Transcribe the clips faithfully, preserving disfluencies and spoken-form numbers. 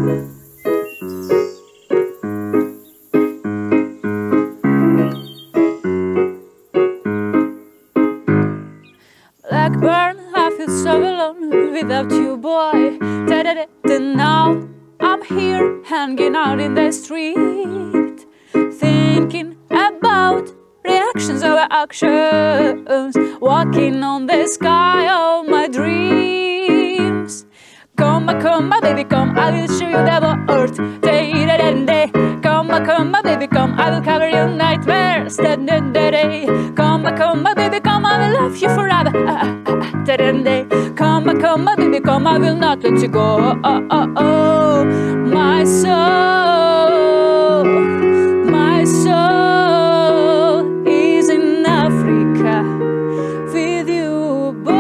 Blackburn, I feel so alone without you, boy. Da-da-da-da. Now I'm here hanging out in the street, thinking about reactions of actions, walking on the sky of my dreams. Come, come, my baby, come, I will show you the world. Day-da-da-day. Come, come, my baby, come, I will cover your nightmares. Da-da-da-day. Come, come, my baby, come, I will love you forever. Da-da-day. Come, come, my baby, come, I will not let you go. Oh, oh, oh. My soul, my soul is in Africa with you, boy.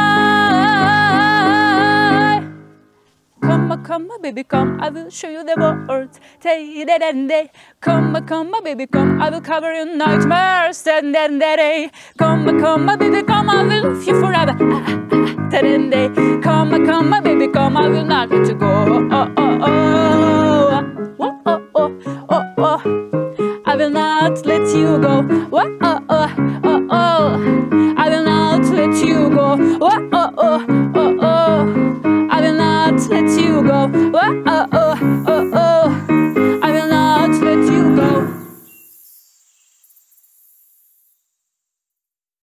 Come, come, my baby, come, I will show you the world. Day-da-da-day. Come, come, my baby, come, I will cover your nightmares. Da-da-da-day. Come, come, my baby, come, I will love you forever. Da-da-day. Come, come, my baby, come, I will not let you go. Oh, oh, oh. Oh, oh, oh, oh, oh. I will not let you